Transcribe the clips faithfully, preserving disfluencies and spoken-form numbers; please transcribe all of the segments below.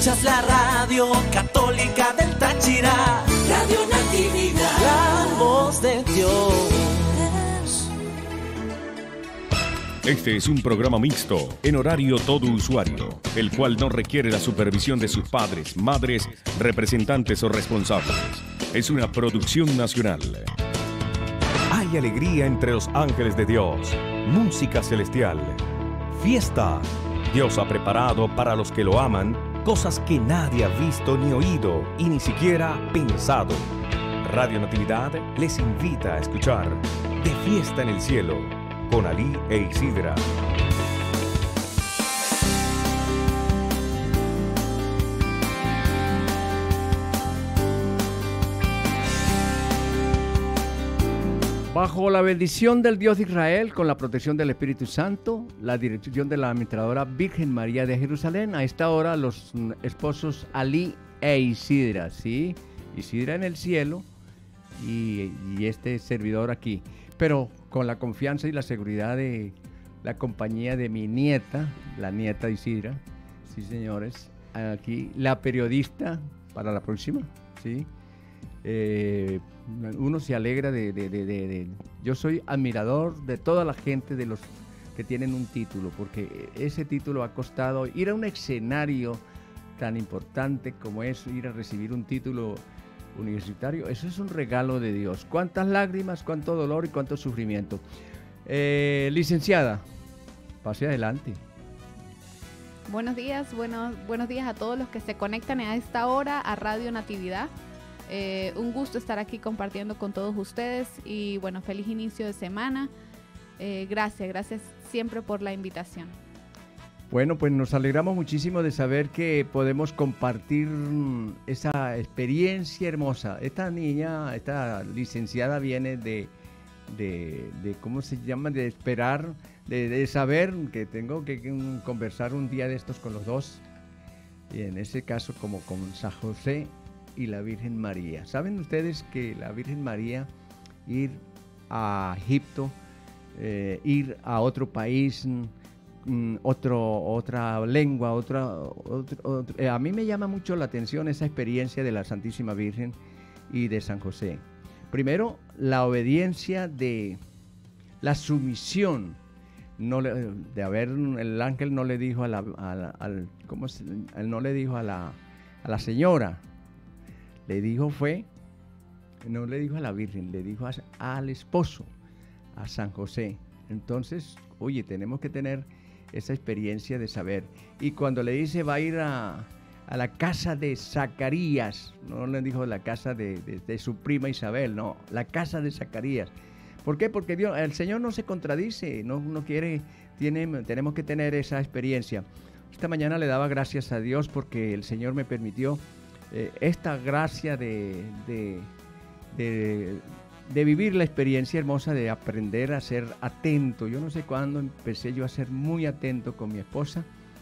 Escuchas la radio católica del Táchira, Radio Natividad, la voz de Dios. Este es un programa mixto, en horario todo usuario, el cual no requiere la supervisión de sus padres, madres, representantes o responsables. Es una producción nacional. Hay alegría entre los ángeles de Dios, música celestial, fiesta. Dios ha preparado para los que lo aman cosas que nadie ha visto ni oído y ni siquiera pensado. Radio Natividad les invita a escuchar De Fiesta en el Cielo con Alí e Isidra. Bajo la bendición del Dios de Israel, con la protección del Espíritu Santo, la dirección de la administradora Virgen María de Jerusalén, a esta hora los esposos Alí e Isidra, ¿sí? Isidra en el cielo y, y este servidor aquí, pero con la confianza y la seguridad de la compañía de mi nieta, la nieta de Isidra, sí señores, aquí la periodista para la próxima, ¿sí? Eh, uno se alegra de, de, de, de, de... Yo soy admirador de toda la gente de los que tienen un título, porque ese título ha costado ir a un escenario tan importante como es ir a recibir un título universitario. Eso es un regalo de Dios. Cuántas lágrimas, cuánto dolor y cuánto sufrimiento. Eh, licenciada, pase adelante. Buenos días, buenos, buenos días a todos los que se conectan a esta hora a Radio Natividad. Eh, un gusto estar aquí compartiendo con todos ustedes y bueno, feliz inicio de semana. Eh, gracias, gracias siempre por la invitación. Bueno, pues nos alegramos muchísimo de saber que podemos compartir esa experiencia hermosa. Esta niña, esta licenciada viene de, de, de ¿cómo se llama? De esperar, de, de saber que tengo que, que conversar un día de estos con los dos. Y en ese caso como con San José y la Virgen María. ¿Saben ustedes que la Virgen María, ir a Egipto, eh, ir a otro país, mm, otro, otra lengua, otra, otro, otro, eh, a mí me llama mucho la atención esa experiencia de la Santísima Virgen y de San José? Primero, la obediencia de la sumisión. No le, de haber, el ángel no le dijo a la, a la al, ¿cómo se, no le dijo a la, a la señora, le dijo fue, no le dijo a la Virgen, le dijo a, al esposo, a San José. Entonces, oye, tenemos que tener esa experiencia de saber. Y cuando le dice va a ir a, a la casa de Zacarías, no le dijo la casa de, de, de su prima Isabel, no, la casa de Zacarías. ¿Por qué? Porque Dios, el Señor no se contradice, no, no quiere, tiene, tenemos que tener esa experiencia. Esta mañana le daba gracias a Dios porque el Señor me permitió Eh, esta gracia de, de, de, de vivir la experiencia hermosa de aprender a ser atento. Yo no sé cuándo empecé yo a ser muy atento con mi esposa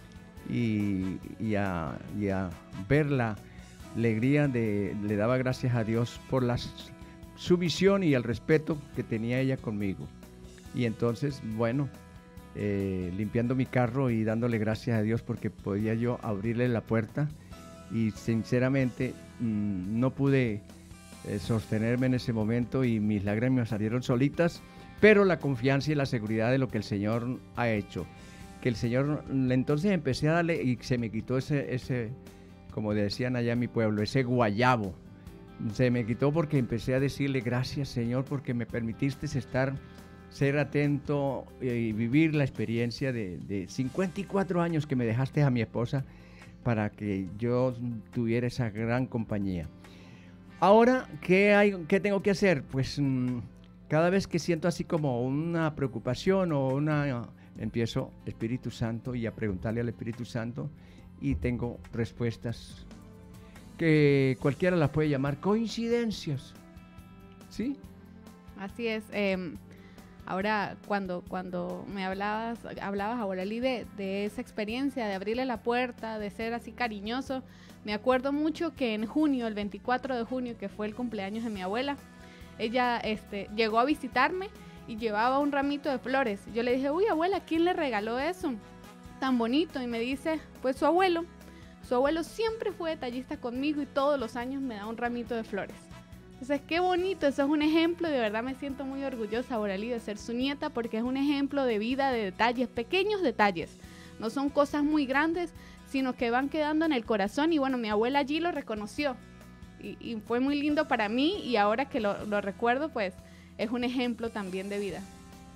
y, y, a, y a ver la alegría de, le daba gracias a Dios por la, su visión y el respeto que tenía ella conmigo. Y entonces, bueno, eh, limpiando mi carro y dándole gracias a Dios porque podía yo abrirle la puerta. Y sinceramente mmm, no pude eh, sostenerme en ese momento y mis lágrimas salieron solitas, pero la confianza y la seguridad de lo que el Señor ha hecho. Que el Señor, entonces empecé a darle y se me quitó ese, ese, como decían allá en mi pueblo, ese guayabo. Se me quitó porque empecé a decirle gracias Señor porque me permitiste estar, ser atento y vivir la experiencia de, de cincuenta y cuatro años que me dejaste a mi esposa para que yo tuviera esa gran compañía. Ahora, ¿qué, hay, qué tengo que hacer? Pues mmm, cada vez que siento así como una preocupación o una... empiezo Espíritu Santo y a preguntarle al Espíritu Santo y tengo respuestas que cualquiera las puede llamar coincidencias. ¿Sí? Así es. Eh, ahora, cuando, cuando me hablabas, hablabas ahora, Lee, de, de esa experiencia de abrirle la puerta, de ser así cariñoso, me acuerdo mucho que en junio, el veinticuatro de junio, que fue el cumpleaños de mi abuela, ella este, llegó a visitarme y llevaba un ramito de flores. Yo le dije, uy, abuela, ¿quién le regaló eso tan bonito? Y me dice, pues su abuelo. Su abuelo siempre fue detallista conmigo y todos los años me da un ramito de flores. Entonces, qué bonito, eso es un ejemplo y de verdad me siento muy orgullosa, Aureli, de ser su nieta porque es un ejemplo de vida, de detalles, pequeños detalles. No son cosas muy grandes, sino que van quedando en el corazón y bueno, mi abuela allí lo reconoció y, y fue muy lindo para mí y ahora que lo, lo recuerdo, pues es un ejemplo también de vida.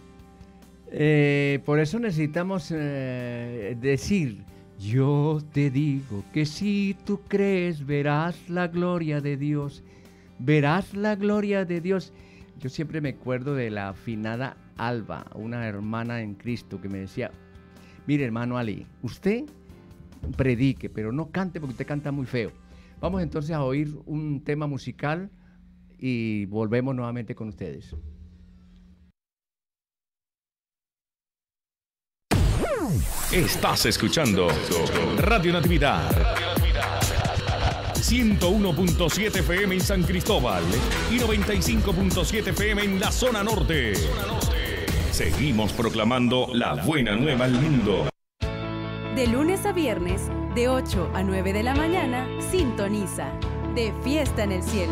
Eh, por eso necesitamos eh, decir, yo te digo que si tú crees verás la gloria de Dios, verás la gloria de Dios. Yo siempre me acuerdo de la afinada Alba, una hermana en Cristo que me decía, mire hermano Ali, usted predique, pero no cante porque usted canta muy feo. Vamos entonces a oír un tema musical y volvemos nuevamente con ustedes. Estás escuchando Radio Natividad ciento uno punto siete F M en San Cristóbal y noventa y cinco punto siete F M en la zona norte. Seguimos proclamando la buena nueva al mundo. De lunes a viernes, de ocho a nueve de la mañana, sintoniza De Fiesta en el Cielo.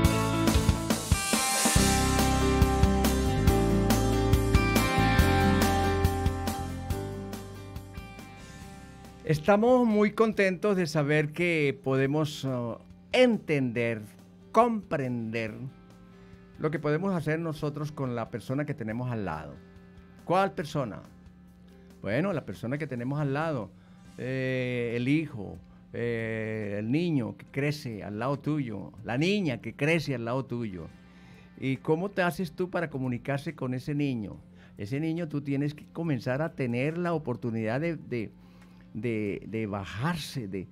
Estamos muy contentos de saber que podemos uh, entender, comprender lo que podemos hacer nosotros con la persona que tenemos al lado. ¿Cuál persona? Bueno, la persona que tenemos al lado, eh, el hijo, eh, el niño que crece al lado tuyo, la niña que crece al lado tuyo. ¿Y cómo te haces tú para comunicarse con ese niño? Ese niño tú tienes que comenzar a tener la oportunidad de... de De, de bajarse, de,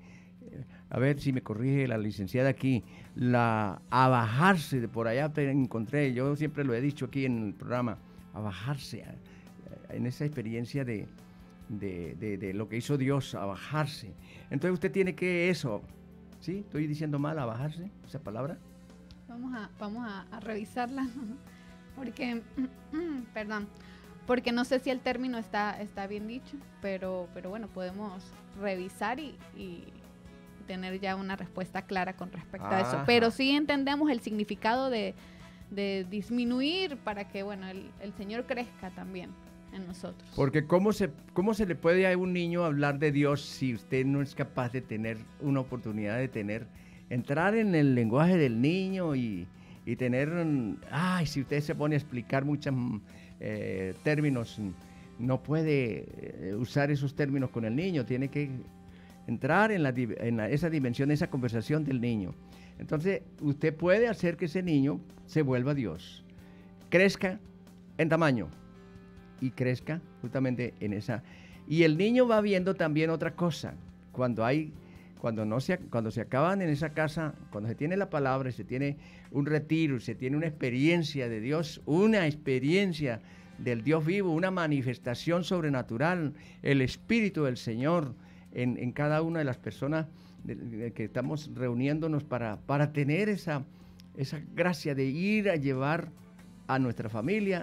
a ver si me corrige la licenciada aquí, la, a bajarse, de por allá te encontré, yo siempre lo he dicho aquí en el programa, a bajarse, a, a, en esa experiencia de, de, de, de lo que hizo Dios, a bajarse. Entonces usted tiene que eso, ¿sí? ¿Estoy diciendo mal, a bajarse, esa palabra? Vamos a, vamos a, a revisarla, porque, perdón, porque no sé si el término está, está bien dicho, pero, pero bueno, podemos revisar y, y tener ya una respuesta clara con respecto Ajá. a eso. Pero sí entendemos el significado de, de disminuir para que, bueno, el, el Señor crezca también en nosotros. Porque ¿cómo se, cómo se le puede a un niño hablar de Dios si usted no es capaz de tener una oportunidad de tener, entrar en el lenguaje del niño y, y tener, ay, si usted se pone a explicar muchas... Eh, términos, no puede eh, usar esos términos con el niño, tiene que entrar en, la, en la, esa dimensión, esa conversación del niño. Entonces, usted puede hacer que ese niño se vuelva Dios, crezca en tamaño y crezca justamente en esa. Y el niño va viendo también otra cosa, cuando hay, cuando no se, cuando se acaban en esa casa, cuando se tiene la palabra, se tiene un retiro, se tiene una experiencia de Dios, una experiencia del Dios vivo, una manifestación sobrenatural, el Espíritu del Señor en, en cada una de las personas de, de que estamos reuniéndonos para, para tener esa, esa gracia de ir a llevar a nuestra familia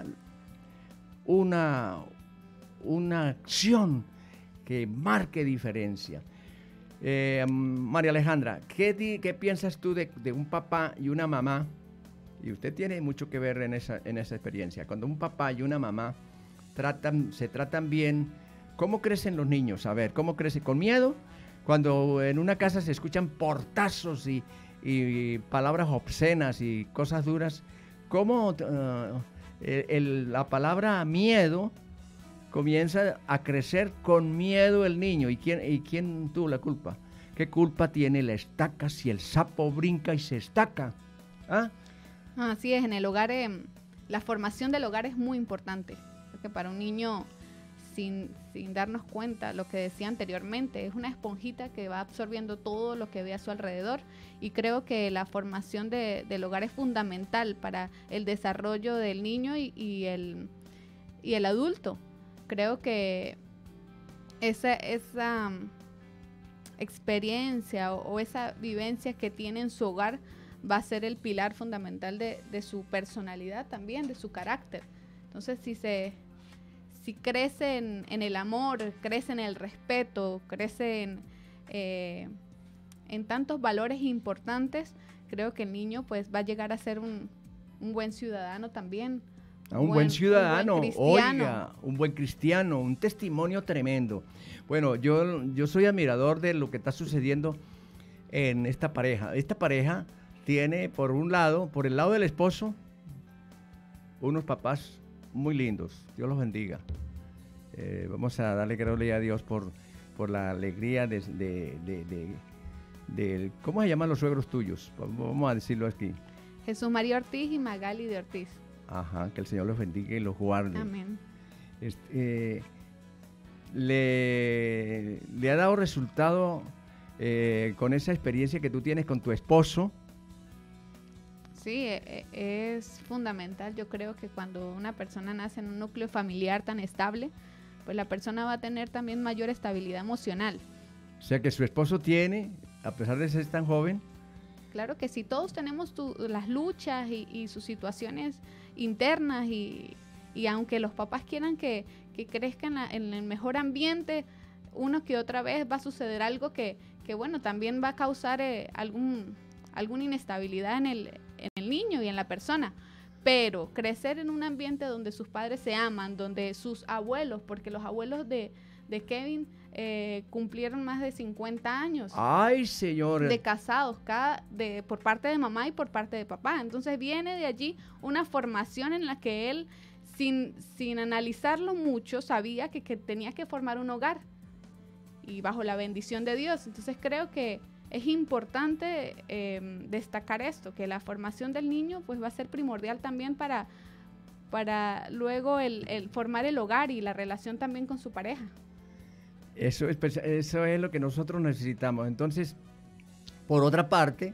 una, una acción que marque diferencia. Eh, María Alejandra, ¿qué, di, qué piensas tú de, de un papá y una mamá? Y usted tiene mucho que ver en esa, en esa experiencia. Cuando un papá y una mamá tratan, se tratan bien, ¿cómo crecen los niños? A ver, ¿cómo crecen? ¿Con miedo? Cuando en una casa se escuchan portazos y, y palabras obscenas y cosas duras, ¿cómo uh, el, el, la palabra miedo comienza a crecer con miedo el niño? ¿Y quién, y quién tuvo la culpa? ¿Qué culpa tiene la estaca si el sapo brinca y se estaca? ¿Ah? Así es, en el hogar, eh, la formación del hogar es muy importante, porque para un niño, sin, sin darnos cuenta, lo que decía anteriormente, es una esponjita que va absorbiendo todo lo que ve a su alrededor, y creo que la formación de, del hogar es fundamental para el desarrollo del niño y, y, el, y el adulto. Creo que esa, esa experiencia o, o esa vivencia que tiene en su hogar va a ser el pilar fundamental de, de su personalidad también, de su carácter. Entonces, si se si crece en, en el amor, crece en el respeto, crece en, eh, en tantos valores importantes, creo que el niño pues va a llegar a ser un, un buen ciudadano también. A un buen, buen ciudadano, un buen cristiano. Oiga, un buen cristiano, un testimonio tremendo. Bueno, yo, yo soy admirador de lo que está sucediendo en esta pareja. Esta pareja tiene, por un lado, por el lado del esposo, unos papás muy lindos. Dios los bendiga. Eh, vamos a darle gloria a Dios por, por la alegría de, de, de, de, de... ¿Cómo se llaman los suegros tuyos? Vamos a decirlo aquí. Jesús María Ortiz y Magali de Ortiz. Ajá, que el Señor los bendiga y los guarde. Amén. Este, eh, le, le ha dado resultado eh, con esa experiencia que tú tienes con tu esposo. Sí, es fundamental. Yo creo que cuando una persona nace en un núcleo familiar tan estable, pues la persona va a tener también mayor estabilidad emocional. O sea que su esposo tiene, a pesar de ser tan joven. Claro que sí, todos tenemos tu, las luchas y, y sus situaciones internas y, y aunque los papás quieran que, que crezcan la, en el mejor ambiente, uno que otra vez va a suceder algo que, que bueno, también va a causar eh, algún, alguna inestabilidad en el, en el niño y en la persona. Pero crecer en un ambiente donde sus padres se aman, donde sus abuelos, porque los abuelos de, de Kevin eh, cumplieron más de cincuenta años. ¡Ay, señor! De casados, cada, de, por parte de mamá y por parte de papá. Entonces viene de allí una formación en la que él, sin, sin analizarlo mucho, sabía que, que tenía que formar un hogar y bajo la bendición de Dios. Entonces creo que es importante eh, destacar esto, que la formación del niño pues va a ser primordial también para, para luego el, el formar el hogar y la relación también con su pareja. Eso es, eso es lo que nosotros necesitamos. Entonces, por otra parte,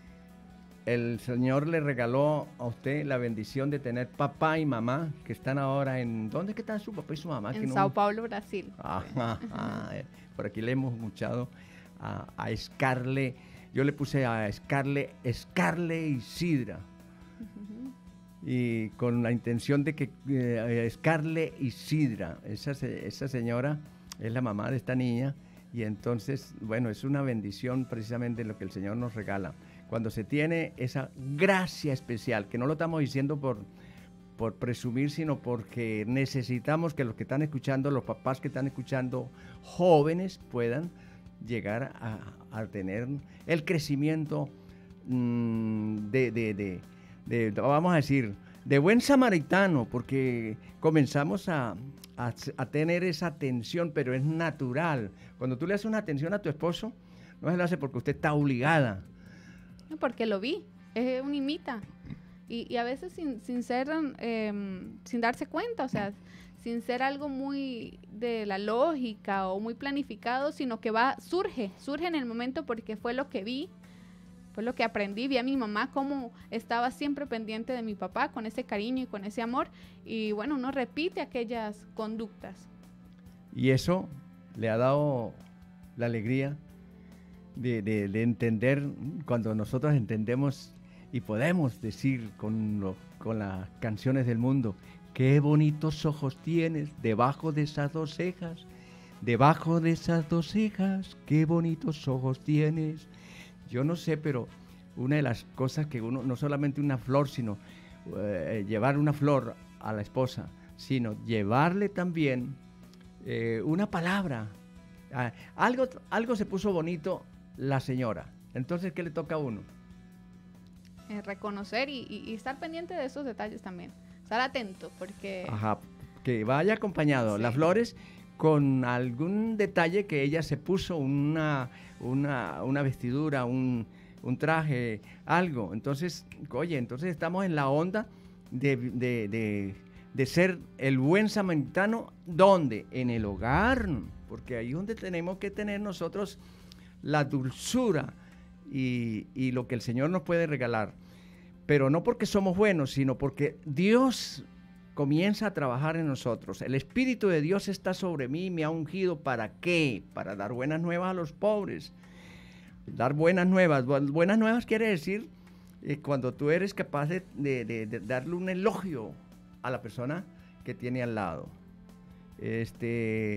el Señor le regaló a usted la bendición de tener papá y mamá que están ahora en... ¿Dónde que están su papá y su mamá? En que no... Sao Paulo, Brasil. Ajá, ajá. Por aquí le hemos escuchado a, a Scarlett. Yo le puse a Scarlett, Scarlett Isidra. Uh-huh. Y con la intención de que eh, Scarlett Isidra, esa, esa señora es la mamá de esta niña, y entonces, bueno, es una bendición precisamente lo que el Señor nos regala. Cuando se tiene esa gracia especial, que no lo estamos diciendo por, por presumir, sino porque necesitamos que los que están escuchando, los papás que están escuchando, jóvenes, puedan llegar a, a tener el crecimiento mmm, de, de, de, de, vamos a decir, de buen samaritano, porque comenzamos a... A, a tener esa atención, pero es natural. Cuando tú le haces una atención a tu esposo, no se lo hace porque usted está obligada. Porque lo vi, es un imita. Y, y a veces sin, sin ser, eh, sin darse cuenta, o sea, sin ser algo muy de la lógica o muy planificado, sino que va, surge, surge en el momento porque fue lo que vi, fue lo que aprendí. Vi a mi mamá cómo estaba siempre pendiente de mi papá, con ese cariño y con ese amor. Y bueno, uno repite aquellas conductas. Y eso le ha dado la alegría de, de, de entender, cuando nosotros entendemos y podemos decir con, lo, con las canciones del mundo, qué bonitos ojos tienes debajo de esas dos cejas, debajo de esas dos cejas, qué bonitos ojos tienes. Yo no sé, pero una de las cosas que uno, no solamente una flor, sino eh, llevar una flor a la esposa, sino llevarle también eh, una palabra. Ah, algo, algo se puso bonito la señora. Entonces, ¿qué le toca a uno? Eh, reconocer y, y, y estar pendiente de esos detalles también. Estar atento, porque... Ajá, que vaya acompañado. Sí. Las flores con algún detalle que ella se puso, una, una, una vestidura, un, un traje, algo. Entonces, oye, entonces estamos en la onda de, de, de, de ser el buen samaritano. ¿Dónde? En el hogar, porque ahí es donde tenemos que tener nosotros la dulzura y, y lo que el Señor nos puede regalar. Pero no porque somos buenos, sino porque Dios comienza a trabajar en nosotros. El Espíritu de Dios está sobre mí, me ha ungido. ¿Para qué? Para dar buenas nuevas a los pobres. Dar buenas nuevas. Buenas nuevas quiere decir eh, cuando tú eres capaz de, de, de, de darle un elogio a la persona que tiene al lado. Este,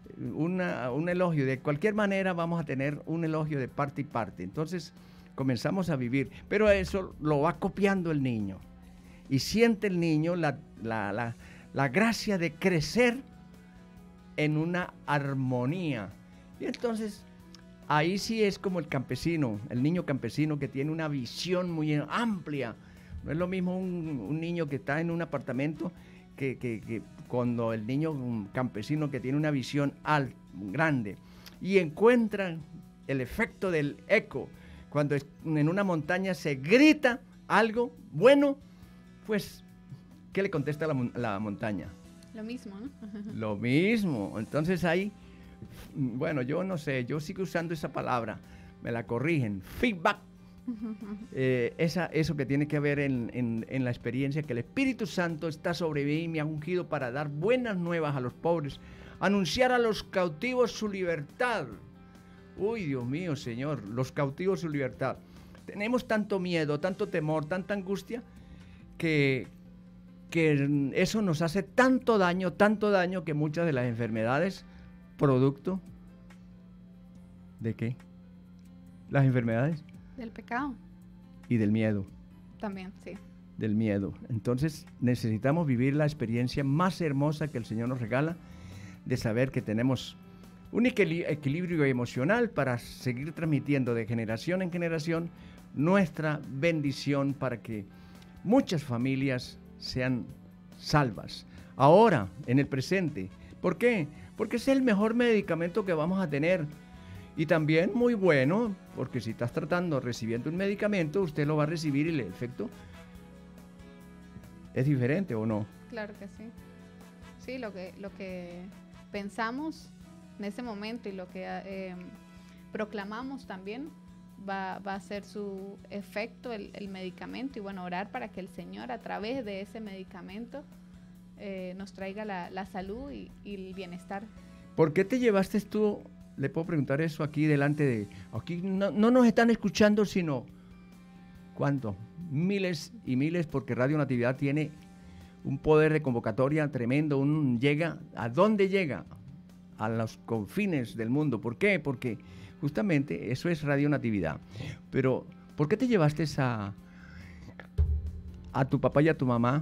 una, un elogio. De cualquier manera vamos a tener un elogio de parte y parte. Entonces comenzamos a vivir. Pero eso lo va copiando el niño. Y siente el niño la, la, la, la gracia de crecer en una armonía. Y entonces ahí sí es como el campesino, el niño campesino que tiene una visión muy amplia. No es lo mismo un, un niño que está en un apartamento que, que, que cuando el niño un campesino que tiene una visión alta, grande, y encuentra el efecto del eco. Cuando en una montaña se grita algo bueno, pues, ¿qué le contesta la, la montaña? Lo mismo, ¿no? Lo mismo. Entonces ahí, bueno, yo no sé, yo sigo usando esa palabra, me la corrigen, feedback. Eh, esa, eso que tiene que ver en, en, en la experiencia, que el Espíritu Santo está sobre mí y me ha ungido para dar buenas nuevas a los pobres, anunciar a los cautivos su libertad. Uy, Dios mío, Señor, los cautivos su libertad. Tenemos tanto miedo, tanto temor, tanta angustia, que, que eso nos hace tanto daño, tanto daño, que muchas de las enfermedades, producto ¿de qué? Las enfermedades. Del pecado. Y del miedo. También, sí. Del miedo. Entonces necesitamos vivir la experiencia más hermosa que el Señor nos regala, de saber que tenemos un equilibrio emocional para seguir transmitiendo de generación en generación nuestra bendición para que muchas familias sean salvas. Ahora, en el presente. ¿Por qué? Porque es el mejor medicamento que vamos a tener. Y también muy bueno, porque si estás tratando, recibiendo un medicamento, usted lo va a recibir y el efecto es diferente, ¿o no? Claro que sí. Sí, lo que, lo que pensamos en ese momento y lo que eh, proclamamos también va, va a ser su efecto, el, el medicamento. Y bueno, orar para que el Señor a través de ese medicamento eh, nos traiga la, la salud y, y el bienestar. ¿Por qué te llevaste tú? Le puedo preguntar eso aquí delante de... Aquí no, no nos están escuchando, sino... ¿Cuánto? Miles y miles, porque Radio Natividad tiene un poder de convocatoria tremendo. Un, llega, ¿a dónde llega? A los confines del mundo. ¿Por qué? Porque justamente eso es Radio Natividad. Pero, ¿por qué te llevaste a, a tu papá y a tu mamá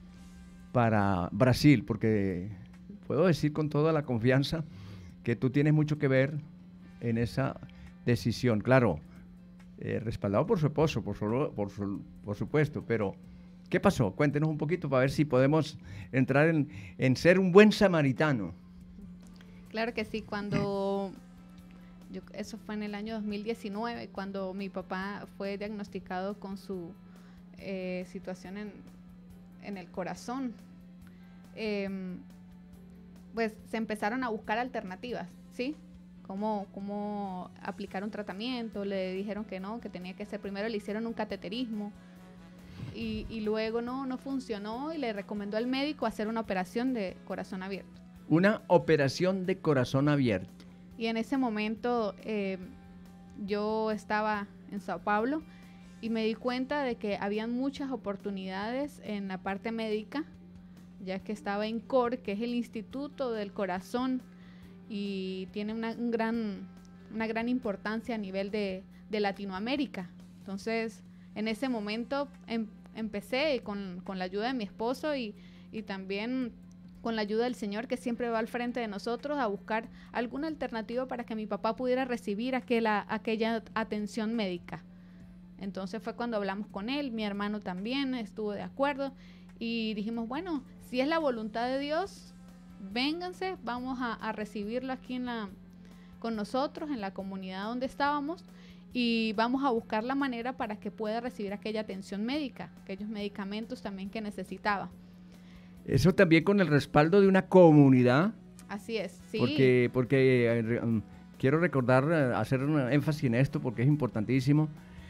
para Brasil? Porque puedo decir con toda la confianza que tú tienes mucho que ver en esa decisión. Claro, eh, respaldado por su esposo, por, su, por, su, por supuesto, pero ¿qué pasó? Cuéntenos un poquito para ver si podemos entrar en, en ser un buen samaritano. Claro que sí, cuando, yo, eso fue en el año dos mil diecinueve, cuando mi papá fue diagnosticado con su eh, situación en, en el corazón. Eh, pues se empezaron a buscar alternativas, ¿sí? Cómo, cómo aplicar un tratamiento, le dijeron que no, que tenía que ser, primero le hicieron un cateterismo y, y luego no, no funcionó y le recomendó al médico hacer una operación de corazón abierto. Una operación de corazón abierto. Y en ese momento eh, yo estaba en Sao Paulo y me di cuenta de que habían muchas oportunidades en la parte médica, ya que estaba en C O R, que es el Instituto del Corazón, y tiene una, un gran, una gran importancia a nivel de, de Latinoamérica. Entonces, en ese momento em, empecé con, con la ayuda de mi esposo y, y también con la ayuda del Señor, que siempre va al frente de nosotros, a buscar alguna alternativa para que mi papá pudiera recibir aquella, aquella atención médica. Entonces fue cuando hablamos con él, mi hermano también estuvo de acuerdo, y dijimos, bueno, si es la voluntad de Dios, vénganse, vamos a, a recibirlo aquí en la, con nosotros, en la comunidad donde estábamos, y vamos a buscar la manera para que pueda recibir aquella atención médica, aquellos medicamentos también que necesitaba. Eso también con el respaldo de una comunidad. Así es, sí. Porque, porque eh, um, quiero recordar, uh, hacer un énfasis en esto porque es importantísimo.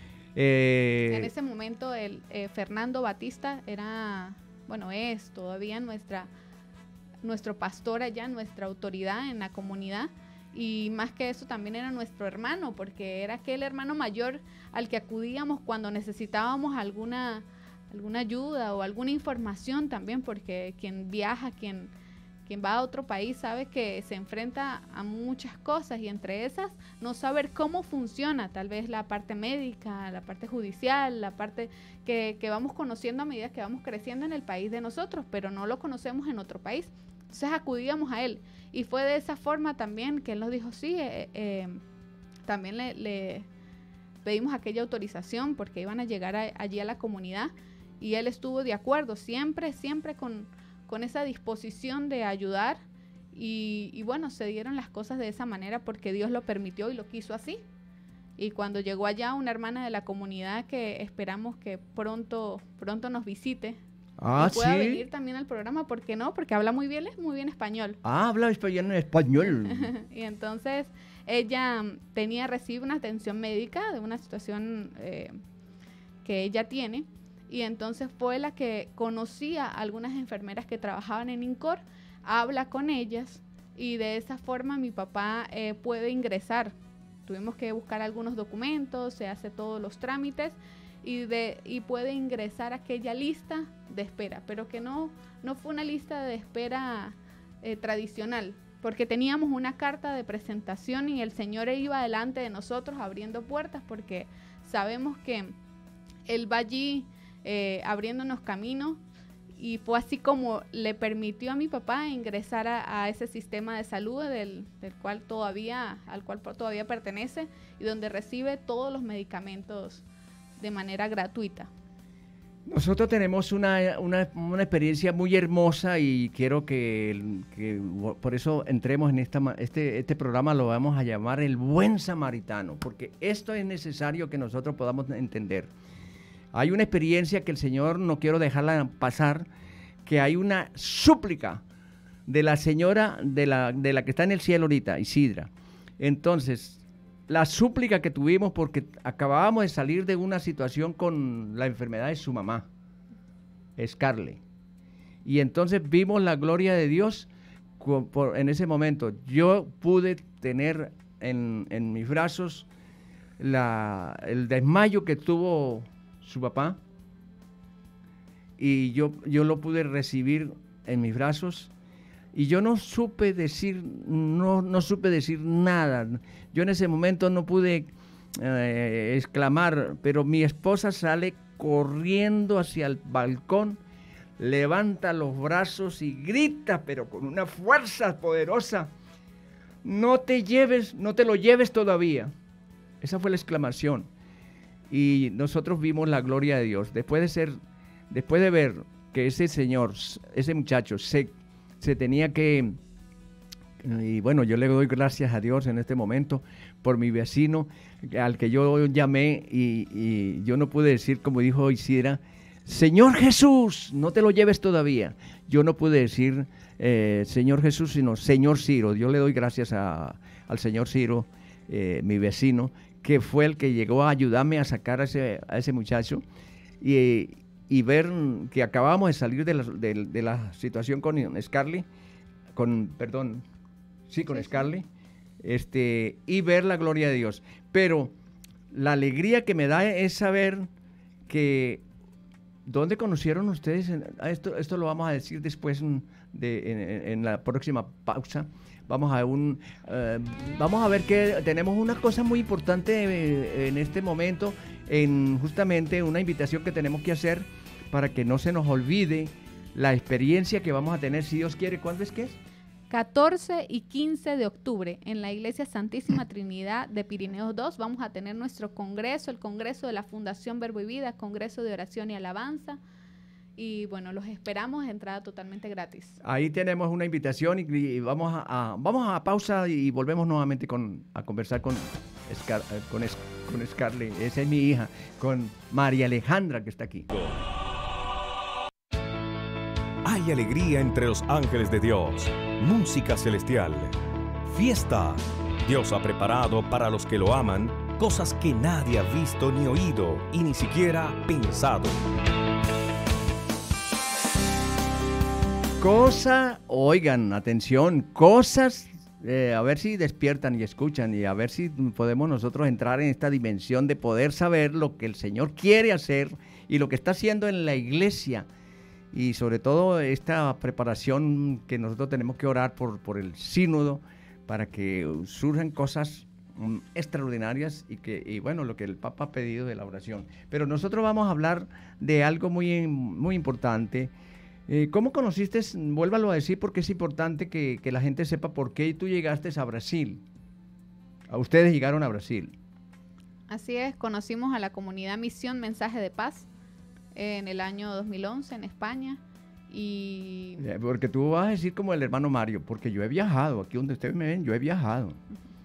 Eh, en ese momento el eh, Fernando Batista era, bueno, es todavía nuestra, nuestro pastor allá, nuestra autoridad en la comunidad, y más que eso también era nuestro hermano, porque era aquel hermano mayor al que acudíamos cuando necesitábamos alguna, alguna ayuda o alguna información también, porque quien viaja, quien, quien va a otro país sabe que se enfrenta a muchas cosas y entre esas no saber cómo funciona tal vez la parte médica, la parte judicial, la parte que, que vamos conociendo a medida que vamos creciendo en el país de nosotros, pero no lo conocemos en otro país. Entonces acudíamos a él y fue de esa forma también que él nos dijo, sí, eh, eh, también le, le pedimos aquella autorización porque iban a llegar a, allí a la comunidad y él estuvo de acuerdo, siempre, siempre con, con esa disposición de ayudar y, y bueno, se dieron las cosas de esa manera porque Dios lo permitió y lo quiso así. Y cuando llegó allá una hermana de la comunidad que esperamos que pronto, pronto nos visite, Ah, y pueda ¿sí? venir también al programa, ¿por qué no? Porque habla muy bien, muy bien español. Ah, habla español en español. Y entonces ella tenía, recibe una atención médica de una situación eh, que ella tiene, y entonces fue la que conocía a algunas enfermeras que trabajaban en INCOR, habla con ellas, y de esa forma mi papá eh, puede ingresar. Tuvimos que buscar algunos documentos, se hace todos los trámites, y de y puede ingresar a aquella lista de espera, pero que no, no fue una lista de espera eh, tradicional, porque teníamos una carta de presentación y el Señor iba delante de nosotros abriendo puertas, porque sabemos que Él va allí eh, abriéndonos camino, y fue así como le permitió a mi papá ingresar a, a ese sistema de salud del, del cual todavía, al cual todavía pertenece, y donde recibe todos los medicamentos de manera gratuita. Nosotros tenemos una, una, una experiencia muy hermosa y quiero que, que por eso entremos en esta, este, este programa, lo vamos a llamar el buen samaritano, porque esto es necesario que nosotros podamos entender. Hay una experiencia que el Señor, no quiero dejarla pasar, que hay una súplica de la señora, de la, de la que está en el cielo ahorita, Isidra. Entonces, la súplica que tuvimos porque acabábamos de salir de una situación con la enfermedad de su mamá, Scarlett. Y entonces vimos la gloria de Dios por, en ese momento. Yo pude tener en, en mis brazos la, el desmayo que tuvo su papá, y yo, yo lo pude recibir en mis brazos. Y yo no supe decir, no, no supe decir nada. Yo en ese momento no pude eh, exclamar, pero mi esposa sale corriendo hacia el balcón, levanta los brazos y grita, pero con una fuerza poderosa: no te lleves, no te lo lleves todavía. Esa fue la exclamación. Y nosotros vimos la gloria de Dios. Después de ser, después de ver que ese señor, ese muchacho se se tenía que, y bueno, yo le doy gracias a Dios en este momento por mi vecino al que yo llamé, y, y yo no pude decir, como dijo Isidra, Señor Jesús, no te lo lleves todavía. Yo no pude decir eh, Señor Jesús, sino Señor Ciro. Yo le doy gracias a, al Señor Ciro, eh, mi vecino, que fue el que llegó a ayudarme a sacar a ese, a ese muchacho, y y ver que acabábamos de salir de la, de, de la situación con Scarlett, con, perdón, sí, con sí, Scarlett, sí. este, y ver la gloria de Dios. Pero la alegría que me da es saber que, ¿dónde conocieron ustedes? Esto, esto lo vamos a decir después de, en, en la próxima pausa. Vamos a un, uh, vamos a ver que tenemos una cosa muy importante en este momento, en justamente una invitación que tenemos que hacer para que no se nos olvide la experiencia que vamos a tener, si Dios quiere. ¿Cuándo es que es? catorce y quince de octubre en la Iglesia Santísima Trinidad de Pirineos dos vamos a tener nuestro congreso, el congreso de la Fundación Verbo y Vida, congreso de oración y alabanza. Y bueno, los esperamos, entrada totalmente gratis. Ahí tenemos una invitación y, y vamos a, a vamos a pausa y volvemos nuevamente con, a conversar con, Scar, con, con Scarlett, esa es mi hija, con María Alejandra que está aquí. Hay alegría entre los ángeles de Dios, música celestial, fiesta. Dios ha preparado para los que lo aman cosas que nadie ha visto ni oído y ni siquiera pensado. Cosa, oigan, atención, cosas, eh, a ver si despiertan y escuchan, y a ver si podemos nosotros entrar en esta dimensión de poder saber lo que el Señor quiere hacer y lo que está haciendo en la iglesia. y sobre todo esta preparación que nosotros tenemos que orar por, por el sínodo para que surjan cosas um, extraordinarias y que y bueno, lo que el Papa ha pedido de la oración. Pero nosotros vamos a hablar de algo muy, muy importante. Eh, ¿Cómo conociste? Vuélvalo a decir porque es importante que, que la gente sepa por qué tú llegaste a Brasil. A ustedes llegaron a Brasil. Así es, conocimos a la comunidad Misión Mensaje de Paz en el año dos mil once en España. Y porque tú vas a decir como el hermano Mario, porque yo he viajado, aquí donde ustedes me ven, yo he viajado.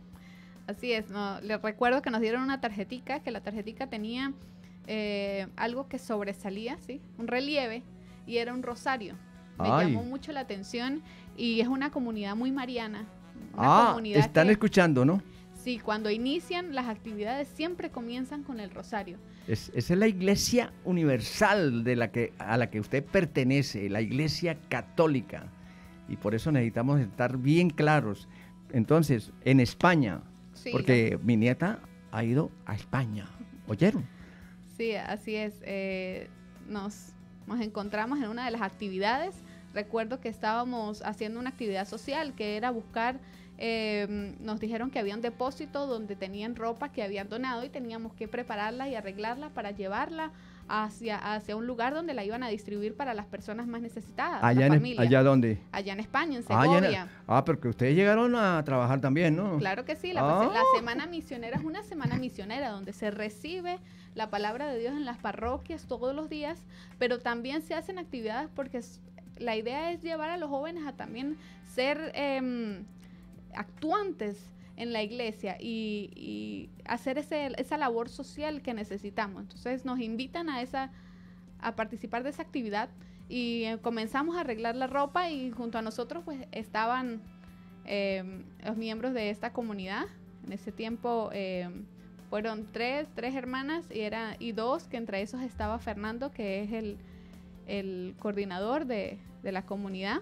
Así es, no, les recuerdo que nos dieron una tarjetica, que la tarjetica tenía eh, algo que sobresalía, ¿sí? Un relieve, y era un rosario. Me Ay. llamó mucho la atención y es una comunidad muy mariana. Una Ah, comunidad están que, escuchando, ¿no? Sí, cuando inician las actividades siempre comienzan con el rosario. Es, esa es la iglesia universal de la que, a la que usted pertenece, la iglesia católica. Y por eso necesitamos estar bien claros. Entonces, en España, Sí, porque la- mi nieta ha ido a España. ¿Oyeron? Sí, así es. Eh, nos, nos encontramos en una de las actividades. Recuerdo que estábamos haciendo una actividad social que era buscar, eh, nos dijeron que había un depósito donde tenían ropa que habían donado y teníamos que prepararla y arreglarla para llevarla hacia, hacia un lugar donde la iban a distribuir para las personas más necesitadas, Allá, la en, familia. ¿Allá dónde? Allá en España, en Ah, allá en- Segovia. ah, porque ustedes llegaron a trabajar también, ¿no? Claro que sí, la, Ah. la semana misionera es una semana misionera donde se recibe la palabra de Dios en las parroquias todos los días, pero también se hacen actividades porque es- la idea es llevar a los jóvenes a también ser eh, actuantes en la iglesia y, y hacer ese, esa labor social que necesitamos. Entonces nos invitan a, esa, a participar de esa actividad y eh, comenzamos a arreglar la ropa y junto a nosotros pues estaban eh, los miembros de esta comunidad. En ese tiempo eh, fueron tres, tres hermanas y, era, y dos, que entre esos estaba Fernando, que es el, el coordinador de, de la comunidad.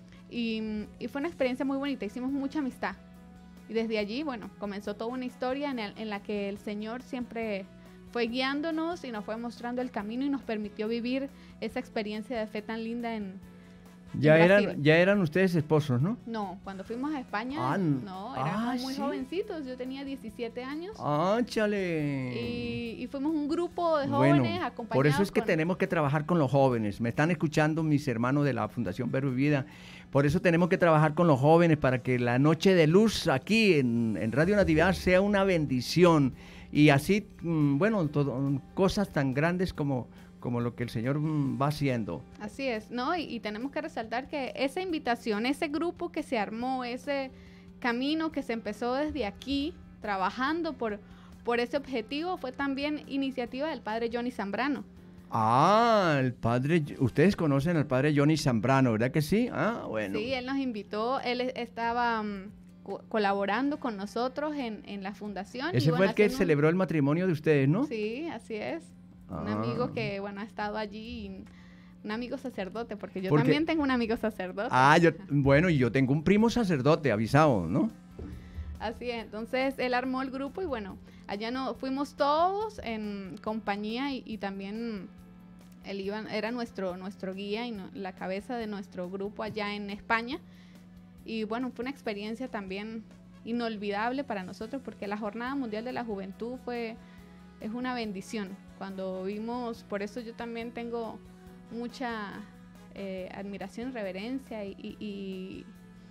Y, y fue una experiencia muy bonita, hicimos mucha amistad. Y desde allí, bueno, comenzó toda una historia en, el, en la que el Señor siempre fue guiándonos y nos fue mostrando el camino y nos permitió vivir esa experiencia de fe tan linda en, Ya en eran, Brasil. ya eran ustedes esposos, ¿no? No, cuando fuimos a España, Ah, n- no, éramos ah, muy ¿sí? jovencitos, yo tenía diecisiete años. ¡Ah, chale! Y, y fuimos un grupo de Bueno, jóvenes acompañados por eso es que con- tenemos que trabajar con los jóvenes. Me están escuchando mis hermanos de la Fundación Verbo y Vida. Por eso tenemos que trabajar con los jóvenes para que la noche de luz aquí en, en Radio Natividad sea una bendición. Y así, mm, bueno, todo- cosas tan grandes como, como lo que el Señor mm, va haciendo. Así es, ¿no? Y, y tenemos que resaltar que esa invitación, ese grupo que se armó, ese camino que se empezó desde aquí, trabajando por, por ese objetivo, fue también iniciativa del padre Johnny Zambrano. Ah, el padre, ustedes conocen al padre Johnny Zambrano, ¿verdad que sí? Ah, bueno. Sí, él nos invitó, él e- estaba mm, co- colaborando con nosotros en, en la fundación. y Ese fue bueno, el que haciendo un- celebró el matrimonio de ustedes, ¿no? Sí, así es. Un Ah. amigo que, bueno, ha estado allí, y un amigo sacerdote, porque yo Porque- también tengo un amigo sacerdote. Ah, yo, bueno, y yo tengo un primo sacerdote avisado, ¿no? Así es, entonces él armó el grupo y bueno, allá no fuimos todos en compañía y, y también él iba, era nuestro, nuestro guía y no- la cabeza de nuestro grupo allá en España. Y bueno, fue una experiencia también inolvidable para nosotros porque la Jornada Mundial de la Juventud fue, es una bendición. Cuando vimos, por eso yo también tengo mucha eh, admiración, reverencia y, y, y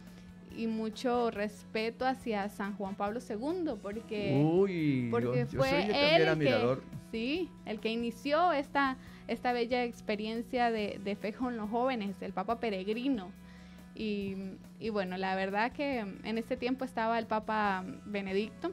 y mucho respeto hacia San Juan Pablo segundo, porque, Uy, porque yo, yo fue soy él también el que, admirador. sí, el que inició esta, esta bella experiencia de, de fe con los jóvenes, el Papa Peregrino. Y, y bueno, la verdad que en ese tiempo estaba el Papa Benedicto.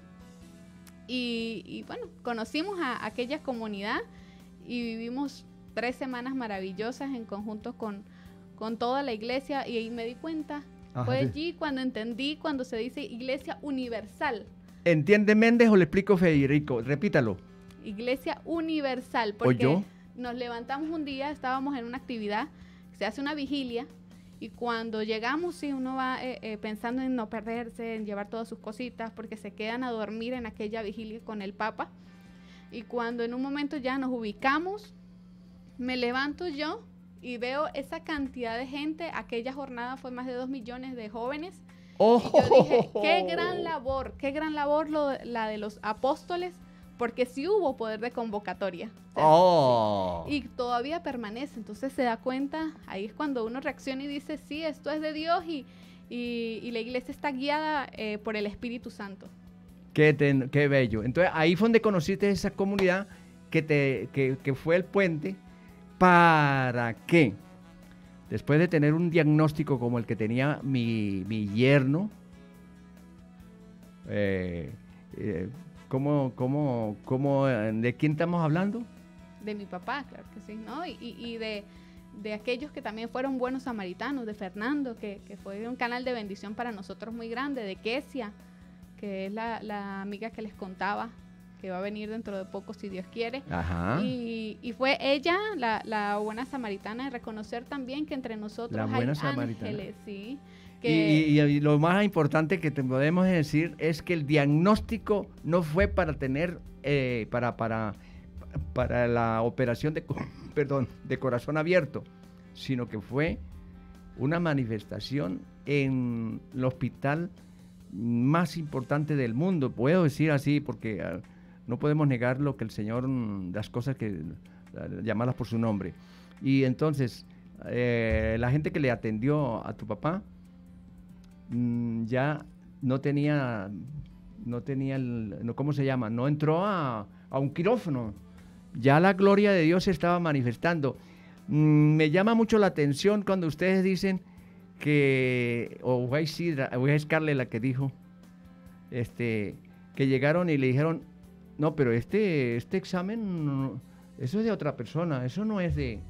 Y, y bueno, conocimos a aquella comunidad y vivimos tres semanas maravillosas en conjunto con, con toda la iglesia. Y ahí me di cuenta. Ajá, Fue sí. allí cuando entendí cuando se dice iglesia universal. ¿Entiende Méndez o le explico Federico? Repítalo. Iglesia universal. Porque ¿Oyó? nos levantamos un día, estábamos en una actividad, se hace una vigilia. Y cuando llegamos, sí, uno va eh, eh, pensando en no perderse, en llevar todas sus cositas, porque se quedan a dormir en aquella vigilia con el Papa. Y cuando en un momento ya nos ubicamos, me levanto yo y veo esa cantidad de gente. Aquella jornada fue más de dos millones de jóvenes. Oh, y yo dije, qué gran labor, qué gran labor lo, la de los apóstoles, porque sí hubo poder de convocatoria. O sea, oh. sí, y todavía permanece. Entonces se da cuenta, ahí es cuando uno reacciona y dice, sí, esto es de Dios y, y, y la iglesia está guiada eh, por el Espíritu Santo. Qué, ten, qué bello. Entonces ahí fue donde conociste esa comunidad que, te, que, que fue el puente para que, después de tener un diagnóstico como el que tenía mi, mi yerno, eh, eh, ¿cómo, cómo, cómo, ¿de quién estamos hablando? De mi papá, claro que sí, ¿no? Y, y, y de, de aquellos que también fueron buenos samaritanos, de Fernando, que, que fue un canal de bendición para nosotros muy grande, de Kesia, que es la, la amiga que les contaba, que va a venir dentro de poco si Dios quiere. Ajá. Y, y fue ella, la, la buena samaritana, de reconocer también que entre nosotros La buena hay samaritana. ángeles, sí. Y, Que, y, y lo más importante que te podemos decir es que el diagnóstico no fue para tener, eh, para, para, para la operación de, perdón, de corazón abierto, sino que fue una manifestación en el hospital más importante del mundo. Puedo decir así porque uh, no podemos negar lo que el Señor, las cosas que uh, llamarlas por su nombre. Y entonces, eh, la gente que le atendió a tu papá mmm, ya no tenía, no tenía, el, no, ¿cómo se llama? No entró a, a un quirófano. Ya la gloria de Dios se estaba manifestando. Mm, me llama mucho la atención cuando ustedes dicen que, o fue Isidra, o es Carla la que dijo, este, que llegaron y le dijeron, no, pero este, este examen, no, eso es de otra persona, eso no es de,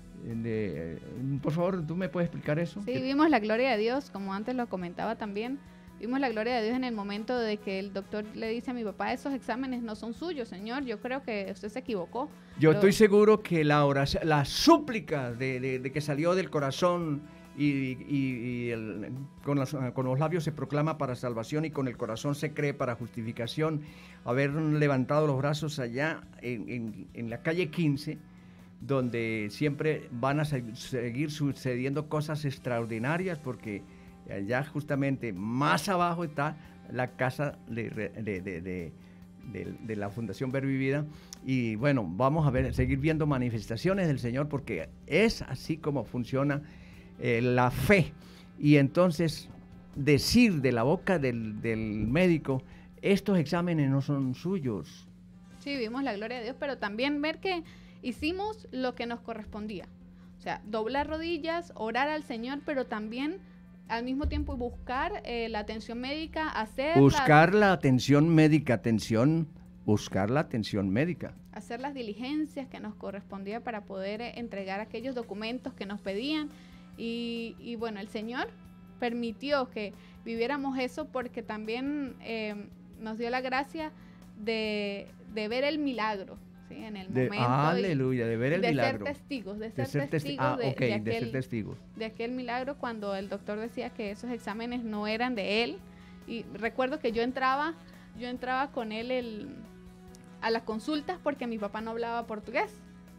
de, por favor, ¿tú me puedes explicar eso? sí, vimos la gloria de Dios, como antes lo comentaba también, vimos la gloria de Dios en el momento de que el doctor le dice a mi papá, esos exámenes no son suyos, señor, yo creo que usted se equivocó. Yo pero, estoy seguro que la oración, la súplica de, de, de que salió del corazón y, y, y el, con, las, con los labios se proclama para salvación y con el corazón se cree para justificación, haber levantado los brazos allá en, en, en la calle quince, donde siempre van a se, seguir sucediendo cosas extraordinarias, porque allá justamente más abajo está la casa de, de, de, de, de, de la Fundación Verbo y Vida. Y bueno, vamos a ver, seguir viendo manifestaciones del Señor, porque es así como funciona eh, la fe. Y entonces decir de la boca del, del médico, estos exámenes no son suyos. Sí, vimos la gloria de Dios, pero también ver que hicimos lo que nos correspondía. O sea, doblar rodillas, orar al Señor, pero también al mismo tiempo buscar eh, la atención médica, hacer Buscar las, la atención médica, atención, buscar la atención médica. hacer las diligencias que nos correspondía para poder eh, entregar aquellos documentos que nos pedían. Y, y bueno, el Señor permitió que viviéramos eso porque también eh, nos dio la gracia de, de ver el milagro, ¿sí? En el De, momento. aleluya, de ver el de milagro. ser testigos, de ser, De ser testi- testigos ah, de, ok, de de aquel, ser testigos. de aquel milagro cuando el doctor decía que esos exámenes no eran de él. Y recuerdo que yo entraba, yo entraba con él el, a las consultas porque mi papá no hablaba portugués.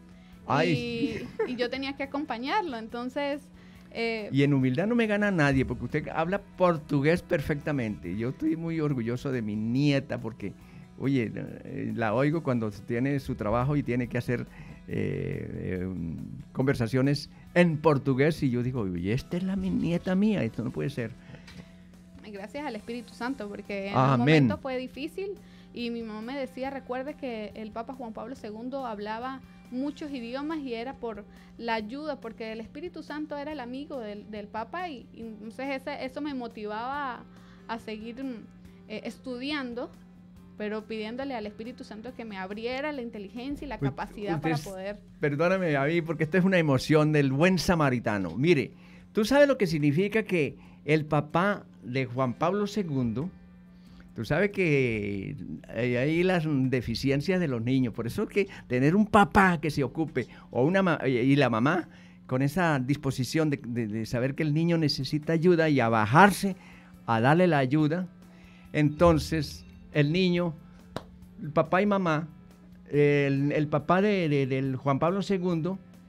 Ay. Y, y yo tenía que acompañarlo, entonces... Eh, Y en humildad no me gana nadie, porque usted habla portugués perfectamente. Yo estoy muy orgulloso de mi nieta, porque, oye, la oigo cuando tiene su trabajo y tiene que hacer eh, eh, conversaciones en portugués, y yo digo, oye, esta es la mi nieta mía, esto no puede ser. gracias al Espíritu Santo, porque en Amén. un momento fue difícil y mi mamá me decía, recuerde que el Papa Juan Pablo segundo hablaba muchos idiomas y era por la ayuda, porque el Espíritu Santo era el amigo del, del Papa y, y entonces ese, eso me motivaba a, a seguir eh, estudiando, pero pidiéndole al Espíritu Santo que me abriera la inteligencia y la capacidad para poder... Perdóname a mí, porque esta es una emoción del buen samaritano. Mire, tú sabes lo que significa que el papá de Juan Pablo segundo, tú sabes que hay, hay las deficiencias de los niños, por eso es que tener un papá que se ocupe, o una y la mamá, con esa disposición de, de, de saber que el niño necesita ayuda y a bajarse a darle la ayuda, entonces el niño, el papá y mamá, el, el papá de, de, del Juan Pablo segundo,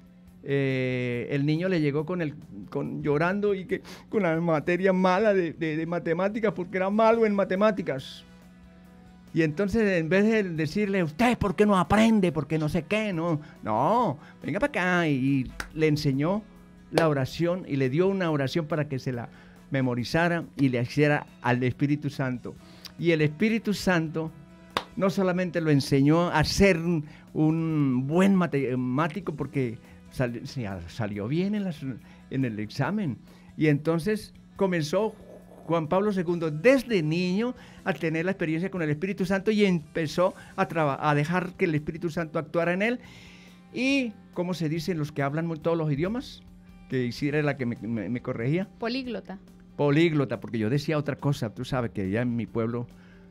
eh, el niño le llegó con el con llorando y que con la materia mala de, de, de matemáticas porque era malo en matemáticas. Y entonces en vez de decirle, usted, ¿por qué no aprende? ¿Por qué no sé qué? No, no, venga para acá. Y le enseñó la oración y le dio una oración para que se la memorizara y le hiciera al Espíritu Santo. Y el Espíritu Santo no solamente lo enseñó a ser un, un buen matemático porque sal, salió bien en, las, en el examen. Y entonces comenzó Juan Pablo segundo desde niño a tener la experiencia con el Espíritu Santo y empezó a, a dejar que el Espíritu Santo actuara en él. Y, ¿cómo se dicen los que hablan todos los idiomas? Que Isidra era la que me, me, me corregía. Políglota. Políglota, porque yo decía otra cosa, tú sabes que ya en mi pueblo,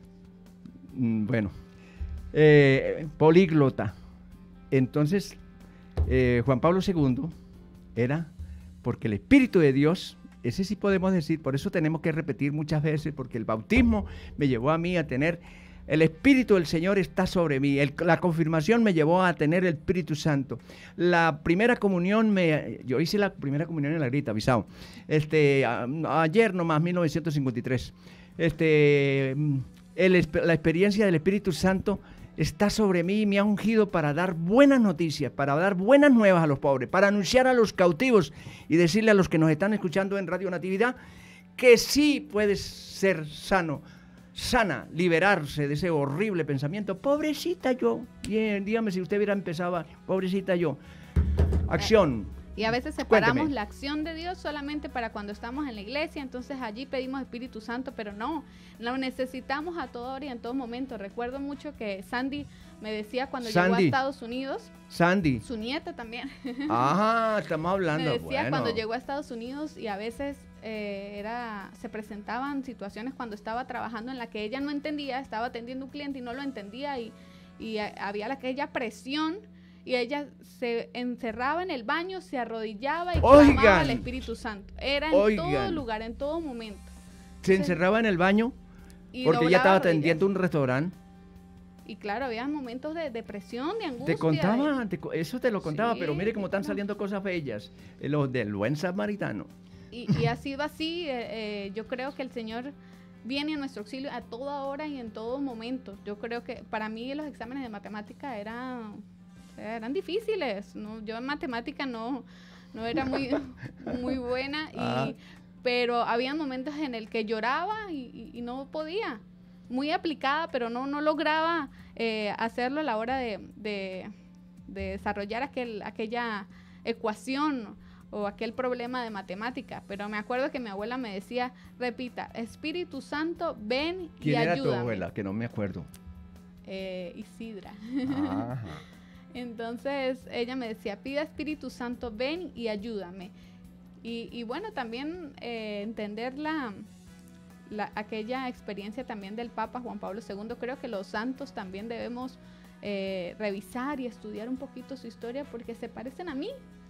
mmm, bueno, eh, políglota. Entonces, eh, Juan Pablo segundo era porque el Espíritu de Dios, ese sí podemos decir, por eso tenemos que repetir muchas veces, porque el bautismo me llevó a mí a tener, el Espíritu del Señor está sobre mí, el, la confirmación me llevó a tener el Espíritu Santo, la primera comunión, me, yo hice la primera comunión en la Grita, avisado, este, a, ayer nomás, mil novecientos cincuenta y tres, este, el, la experiencia del Espíritu Santo está sobre mí y me ha ungido para dar buenas noticias, para dar buenas nuevas a los pobres, para anunciar a los cautivos y decirle a los que nos están escuchando en Radio Natividad que sí puedes ser sano, sana, liberarse de ese horrible pensamiento. Pobrecita yo. Bien, dígame si usted hubiera empezado, pobrecita yo. Acción. Y a veces separamos Cuénteme. La acción de Dios solamente para cuando estamos en la iglesia, entonces allí pedimos Espíritu Santo, pero no, lo necesitamos a toda hora y en todo momento. Recuerdo mucho que Sandy me decía cuando Sandy. llegó a Estados Unidos, Sandy. su nieta también, Ajá, estamos hablando. me decía bueno. cuando llegó a Estados Unidos y a veces eh, era, se presentaban situaciones cuando estaba trabajando en la que ella no entendía, estaba atendiendo un cliente y no lo entendía y, y a, había aquella presión. Y ella se encerraba en el baño, se arrodillaba y Oigan, clamaba al Espíritu Santo. Era en oigan. todo lugar, en todo momento. Se Entonces, encerraba en el baño y porque ella doblaba estaba rodillas. atendiendo un restaurante. Y claro, había momentos de depresión, de angustia. Te contaba, de- te co- eso te lo contaba, Sí, pero mire cómo están no. saliendo cosas bellas. eh, Los del buen samaritano. Y, y ha sido así. eh, eh, yo creo que el Señor viene a nuestro auxilio a toda hora y en todo momento. Yo creo que para mí los exámenes de matemática eran, eran difíciles. ¿No? Yo en matemática no, no era muy, muy buena, y, Ah. pero había momentos en el que lloraba y, y- y no podía. Muy aplicada, pero no, no lograba eh, hacerlo a la hora de, de, de desarrollar aquel, aquella ecuación o aquel problema de matemática. Pero me acuerdo que mi abuela me decía, repita, Espíritu Santo, ven y ¿Quién era ayúdame. tu abuela? Que no me acuerdo. Eh, Isidra. Ajá. Entonces ella me decía, pida Espíritu Santo, ven y ayúdame. Y, y bueno, también eh, entender la, la, aquella experiencia también del Papa Juan Pablo segundo. Creo que los santos también debemos eh, revisar y estudiar un poquito su historia porque se parecen a mí.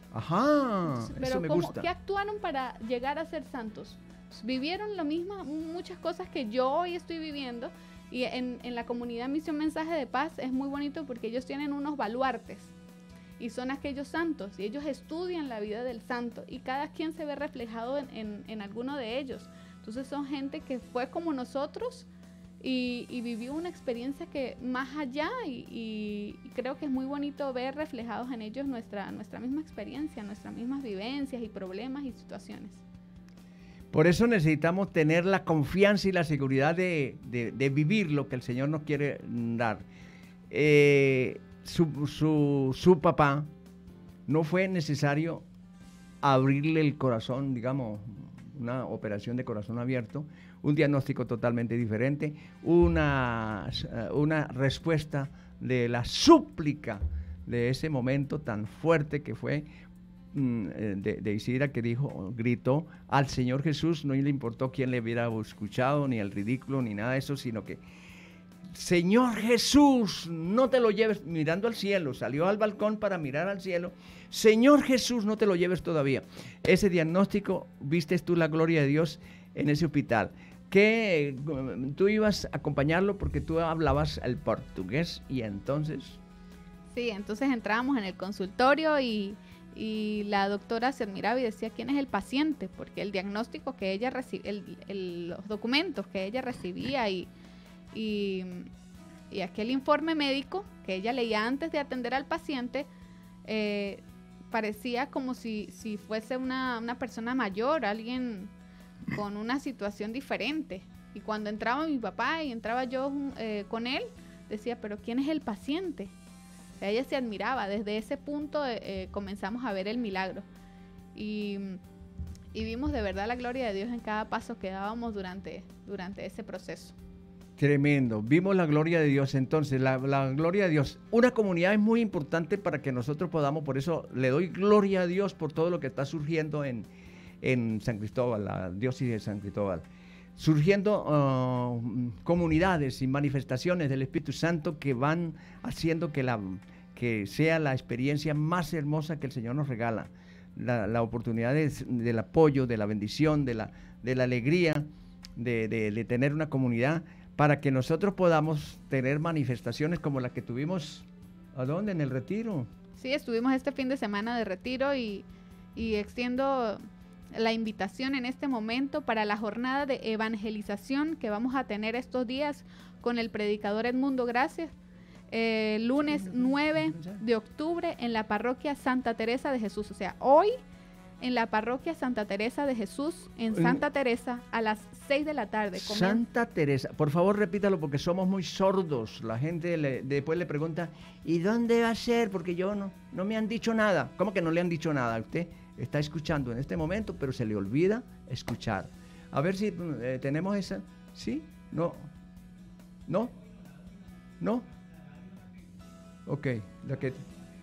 Ajá, Entonces, eso pero me ¿cómo- gusta. ¿qué actuaron para llegar a ser santos? Vivieron lo mismo, muchas cosas que yo hoy estoy viviendo. Y en, en la comunidad Misión Mensaje de Paz es muy bonito porque ellos tienen unos baluartes y son aquellos santos y ellos estudian la vida del santo y cada quien se ve reflejado en, en, en alguno de ellos. Entonces son gente que fue como nosotros y, y vivió una experiencia que más allá y, y- y creo que es muy bonito ver reflejados en ellos nuestra, nuestra misma experiencia, nuestras mismas vivencias y problemas y situaciones. Por eso necesitamos tener la confianza y la seguridad de, de- de vivir lo que el Señor nos quiere dar. Eh, su, su- su papá no fue necesario abrirle el corazón, digamos, una operación de corazón abierto, un diagnóstico totalmente diferente, una, eh, una respuesta de la súplica de ese momento tan fuerte que fue mm, eh, de, de Isidra, que dijo, gritó al Señor Jesús, no le importó quién le hubiera escuchado, ni el ridículo, ni nada de eso, sino que Señor Jesús, no te lo lleves, mirando al cielo, salió al balcón para mirar al cielo. Señor Jesús, no te lo lleves todavía. Ese diagnóstico, vistes tú la gloria de Dios en ese hospital. Que eh, tú ibas a acompañarlo porque tú hablabas el portugués y entonces... Sí, entonces entrábamos en el consultorio y, y la doctora se admiraba y decía, ¿quién es el paciente? Porque el diagnóstico que ella recibía, el, el, los documentos que ella recibía y, y, y aquel informe médico que ella leía antes de atender al paciente, eh, parecía como si, si fuese una, una persona mayor, alguien con una situación diferente. Y cuando entraba mi papá y entraba yo eh, con él, decía, ¿pero quién es el paciente? Ella se admiraba. Desde ese punto eh, comenzamos a ver el milagro. Y, y vimos de verdad la gloria de Dios en cada paso que dábamos durante, durante ese proceso. Tremendo. Vimos la gloria de Dios. Entonces, la, la gloria de Dios. Una comunidad es muy importante para que nosotros podamos, por eso le doy gloria a Dios por todo lo que está surgiendo en, en San Cristóbal, la diócesis de San Cristóbal. Surgiendo uh, comunidades y manifestaciones del Espíritu Santo que van haciendo que, la, que sea la experiencia más hermosa que el Señor nos regala. La, la oportunidad de, del apoyo, de la bendición, de la, de la alegría de, de, de tener una comunidad para que nosotros podamos tener manifestaciones como la que tuvimos, ¿a dónde? En el retiro. Sí, estuvimos este fin de semana de retiro y, y extiendo la invitación en este momento para la jornada de evangelización que vamos a tener estos días con el predicador Edmundo Gracias, eh, lunes nueve de octubre en la parroquia Santa Teresa de Jesús. O sea, hoy en la parroquia Santa Teresa de Jesús, en Santa Teresa, a las seis de la tarde. Santa Teresa, por favor repítalo porque somos muy sordos. La gente le, después le pregunta, ¿y dónde va a ser? Porque yo no, no me han dicho nada. ¿Cómo que no le han dicho nada? Usted está escuchando en este momento, pero se le olvida escuchar. A ver si eh, tenemos esa. ¿Sí? ¿No? ¿No? ¿No? Ok. La que...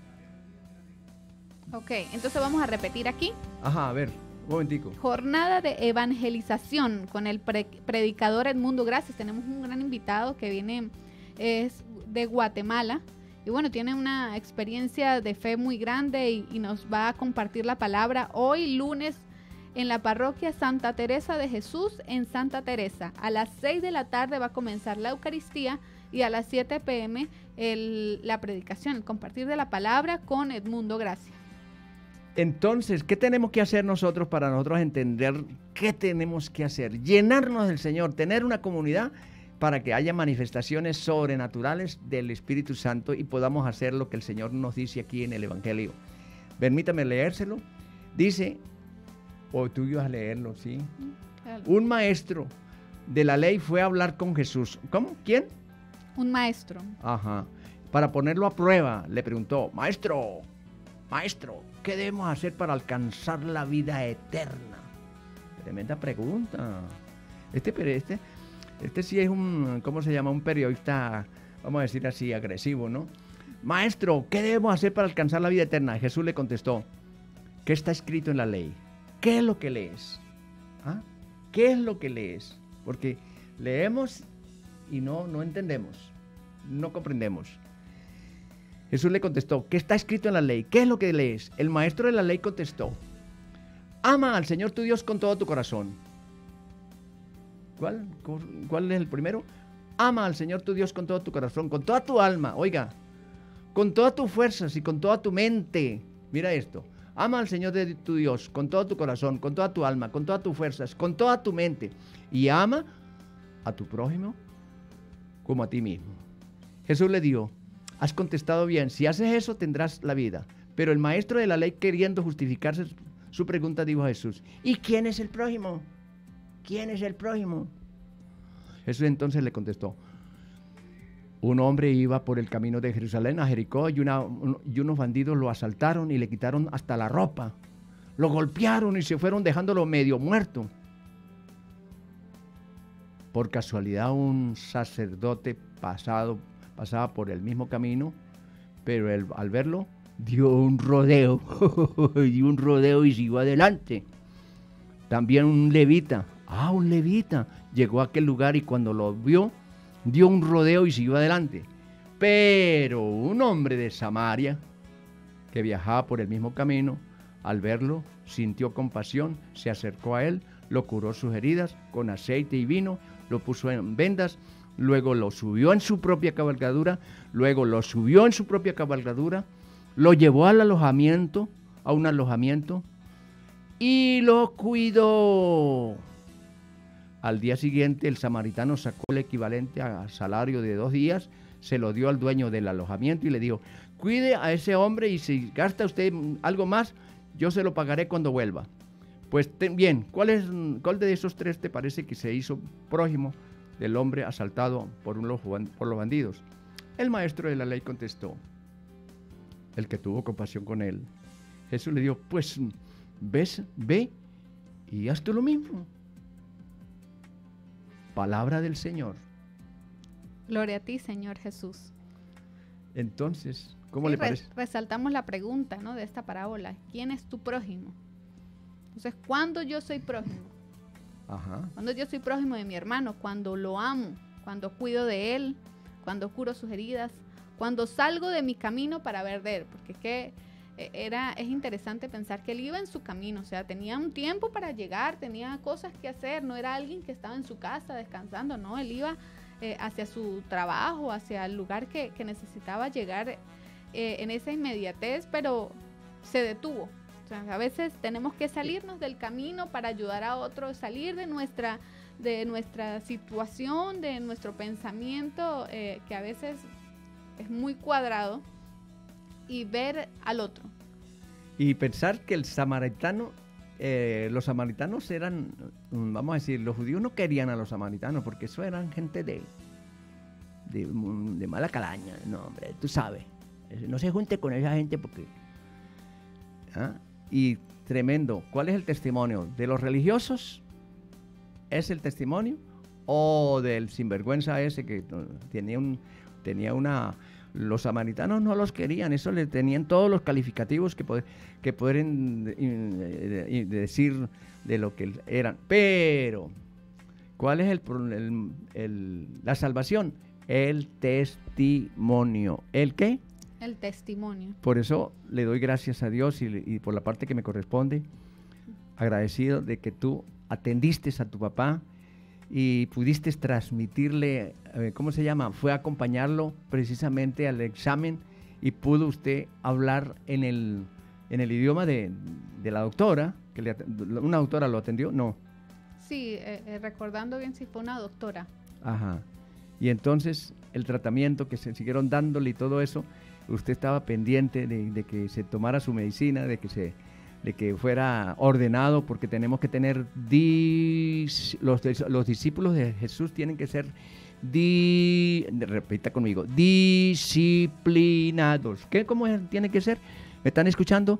Ok, entonces vamos a repetir aquí. Ajá, a ver, un momentico. Jornada de evangelización con el pre predicador Edmundo Gracias. Tenemos un gran invitado que viene, es de Guatemala. Y bueno, tiene una experiencia de fe muy grande y, y nos va a compartir la palabra hoy lunes en la parroquia Santa Teresa de Jesús en Santa Teresa. A las seis de la tarde va a comenzar la Eucaristía y a las siete pe eme el, la predicación, el compartir de la palabra con Edmundo Gracias. Entonces, ¿qué tenemos que hacer nosotros para nosotros entender qué tenemos que hacer? Llenarnos del Señor, tener una comunidad para que haya manifestaciones sobrenaturales del Espíritu Santo y podamos hacer lo que el Señor nos dice aquí en el Evangelio. Permítame leérselo. Dice, o tú ibas a leerlo, ¿sí? Claro. Un maestro de la ley fue a hablar con Jesús. ¿Cómo? ¿Quién? Un maestro. Ajá. Para ponerlo a prueba, le preguntó, maestro, maestro, ¿qué debemos hacer para alcanzar la vida eterna? Tremenda pregunta. Este, pero este... Este sí es un, ¿cómo se llama? Un periodista, vamos a decir así, agresivo, ¿no? Maestro, ¿qué debemos hacer para alcanzar la vida eterna? Jesús le contestó, ¿qué está escrito en la ley? ¿Qué es lo que lees? ¿Ah? ¿Qué es lo que lees? Porque leemos y no, no entendemos, no comprendemos. Jesús le contestó, ¿qué está escrito en la ley? ¿Qué es lo que lees? El maestro de la ley contestó, ama al Señor tu Dios con todo tu corazón. ¿Cuál? ¿Cuál es el primero? Ama al Señor tu Dios con todo tu corazón, con toda tu alma, oiga, con todas tus fuerzas y con toda tu mente. Mira esto, ama al Señor de tu Dios con todo tu corazón, con toda tu alma, con todas tus fuerzas, con toda tu mente. Y ama a tu prójimo como a ti mismo. Jesús le dijo, has contestado bien, si haces eso tendrás la vida. Pero el maestro de la ley, queriendo justificarse su pregunta, dijo a Jesús, ¿y quién es el prójimo? ¿Quién es el prójimo? Jesús entonces le contestó, un hombre iba por el camino de Jerusalén a Jericó y, una, un, y unos bandidos lo asaltaron y le quitaron hasta la ropa. Lo golpearon y se fueron dejándolo medio muerto. Por casualidad un sacerdote pasado, pasaba por el mismo camino, pero él, al verlo dio un rodeo, dio un rodeo y siguió adelante. También un levita, ah, un levita, llegó a aquel lugar y cuando lo vio, dio un rodeo y siguió adelante. Pero un hombre de Samaria, que viajaba por el mismo camino, al verlo, sintió compasión, se acercó a él, lo curó sus heridas con aceite y vino, lo puso en vendas, luego lo subió en su propia cabalgadura, luego lo subió en su propia cabalgadura, lo llevó al alojamiento, a un alojamiento y lo cuidó. Al día siguiente el samaritano sacó el equivalente a salario de dos días, se lo dio al dueño del alojamiento y le dijo, cuide a ese hombre y si gasta usted algo más, yo se lo pagaré cuando vuelva. Pues ten, bien, ¿cuál, es, ¿cuál de esos tres te parece que se hizo prójimo del hombre asaltado por, un, por los bandidos? El maestro de la ley contestó, el que tuvo compasión con él. Jesús le dijo, pues, ves, ve y haz tú lo mismo. Palabra del Señor. Gloria a ti, Señor Jesús. Entonces, ¿cómo sí, le parece? Res, resaltamos la pregunta, ¿no?, de esta parábola. ¿Quién es tu prójimo? Entonces, ¿cuándo yo soy prójimo? Ajá. Cuando yo soy prójimo de mi hermano, cuando lo amo, cuando cuido de él, cuando curo sus heridas, cuando salgo de mi camino para ver de él, porque es que era, es interesante pensar que él iba en su camino, o sea, tenía un tiempo para llegar, tenía cosas que hacer, no era alguien que estaba en su casa descansando, no, él iba eh, hacia su trabajo, hacia el lugar que, que necesitaba llegar eh, en esa inmediatez, pero se detuvo. O sea, a veces tenemos que salirnos del camino para ayudar a otros, salir de nuestra, de nuestra situación, de nuestro pensamiento, eh, que a veces es muy cuadrado, y ver al otro. Y pensar que el samaritano, eh, los samaritanos eran, vamos a decir, los judíos no querían a los samaritanos porque eso eran gente de, de, de mala calaña. No, hombre, tú sabes, no se junte con esa gente porque... ¿ah? Y tremendo, ¿cuál es el testimonio? ¿De los religiosos? ¿Es el testimonio? ¿O del sinvergüenza ese que tenía, un, tenía una... Los samaritanos no los querían, eso le tenían todos los calificativos que, poder, que pueden decir de lo que eran. Pero, ¿cuál es el, el, el, la salvación? El testimonio. ¿El qué? El testimonio. Por eso le doy gracias a Dios y, y por la parte que me corresponde, agradecido de que tú atendiste a tu papá y pudiste transmitirle, eh, ¿cómo se llama? Fue a acompañarlo precisamente al examen y pudo usted hablar en el, en el idioma de, de la doctora, que le, ¿una doctora lo atendió? No. Sí, eh, eh, recordando bien si fue una doctora. Ajá. Y entonces el tratamiento que se siguieron dándole y todo eso, usted estaba pendiente de, de que se tomara su medicina, de que se... de que fuera ordenado, porque tenemos que tener, dis, los, los discípulos de Jesús tienen que ser, di, repita conmigo, disciplinados. ¿Qué? ¿Cómo es? Tiene que ser? ¿Me están escuchando?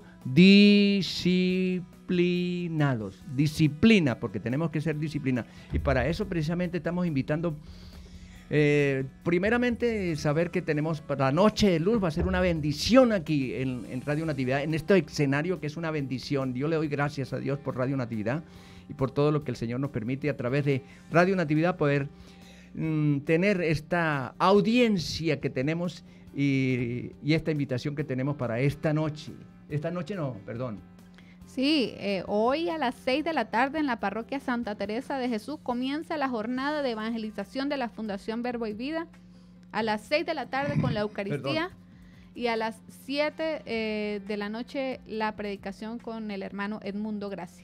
Disciplinados. Disciplina, porque tenemos que ser disciplina. Y para eso precisamente estamos invitando... Eh, primeramente, saber que tenemos para la noche de luz, va a ser una bendición aquí en, en Radio Natividad, en este escenario que es una bendición. Yo le doy gracias a Dios por Radio Natividad y por todo lo que el Señor nos permite a través de Radio Natividad poder mm, tener esta audiencia que tenemos y, y esta invitación que tenemos para esta noche. Esta noche no, perdón. Sí, eh, hoy a las seis de la tarde en la parroquia Santa Teresa de Jesús comienza la jornada de evangelización de la Fundación Verbo y Vida. A las seis de la tarde con la Eucaristía. Perdón. Y a las siete eh, de la noche la predicación con el hermano Edmundo Gracia.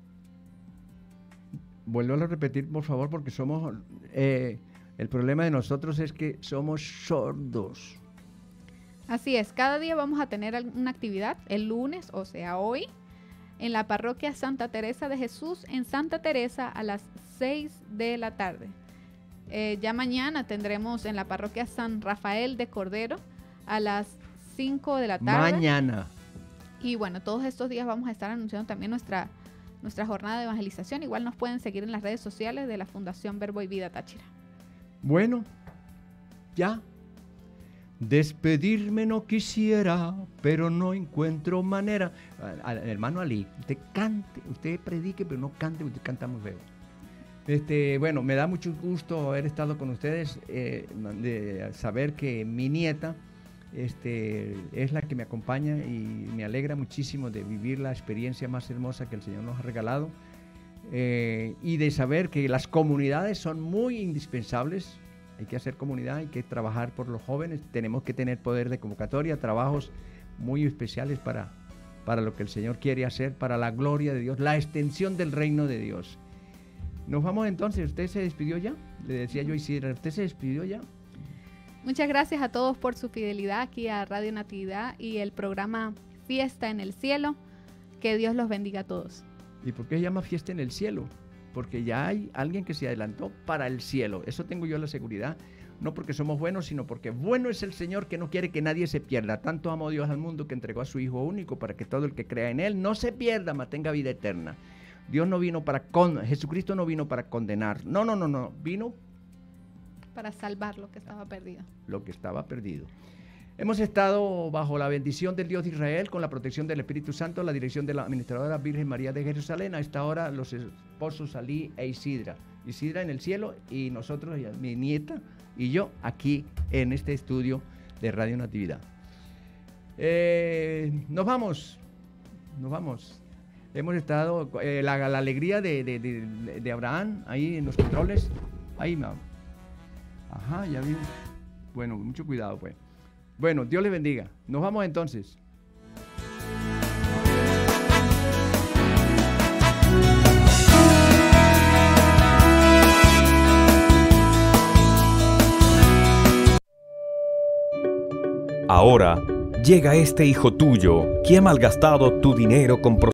Vuelvo a repetir, por favor, porque somos... Eh, el problema de nosotros es que somos sordos. Así es, cada día vamos a tener una actividad, el lunes, o sea, hoy, en la parroquia Santa Teresa de Jesús, en Santa Teresa, a las seis de la tarde. Eh, ya mañana tendremos en la parroquia San Rafael de Cordero, a las cinco de la tarde. Mañana. Y bueno, todos estos días vamos a estar anunciando también nuestra, nuestra jornada de evangelización. Igual nos pueden seguir en las redes sociales de la Fundación Verbo y Vida Táchira. Bueno, ya. Despedirme no quisiera, pero no encuentro manera. Al, al, hermano Ali, usted cante, usted predique, pero no cante, usted canta muy feo. Este, bueno, me da mucho gusto haber estado con ustedes, eh, de saber que mi nieta este, es la que me acompaña y me alegra muchísimo de vivir la experiencia más hermosa que el Señor nos ha regalado, eh, y de saber que las comunidades son muy indispensables. Hay que hacer comunidad, hay que trabajar por los jóvenes, tenemos que tener poder de convocatoria, trabajos muy especiales para, para lo que el Señor quiere hacer, para la gloria de Dios, la extensión del reino de Dios. Nos vamos entonces. ¿Usted se despidió ya? Le decía yo a Isidra, ¿usted se despidió ya? Muchas gracias a todos por su fidelidad aquí a Radio Natividad y el programa Fiesta en el Cielo. Que Dios los bendiga a todos. ¿Y por qué se llama Fiesta en el Cielo? Porque ya hay alguien que se adelantó para el cielo. Eso tengo yo la seguridad. No porque somos buenos, sino porque bueno es el Señor, que no quiere que nadie se pierda. Tanto amó Dios al mundo que entregó a su Hijo único para que todo el que crea en Él no se pierda, mas tenga vida eterna. Dios no vino para con, Jesucristo no vino para condenar. No, no, no, no. Vino para salvar lo que estaba perdido. Lo que estaba perdido. Hemos estado bajo la bendición del Dios de Israel, con la protección del Espíritu Santo, la dirección de la administradora Virgen María de Jerusalén. A esta hora los esposos Alí e Isidra. Isidra en el cielo y nosotros, mi nieta y yo, aquí en este estudio de Radio Natividad. Eh, nos vamos, nos vamos. Hemos estado, eh, la, la alegría de, de, de, de Abraham, ahí en los controles. Ahí, ma. Ajá, ya vi. Bueno, mucho cuidado, pues. Bueno, Dios les bendiga. Nos vamos entonces. Ahora llega este hijo tuyo que ha malgastado tu dinero con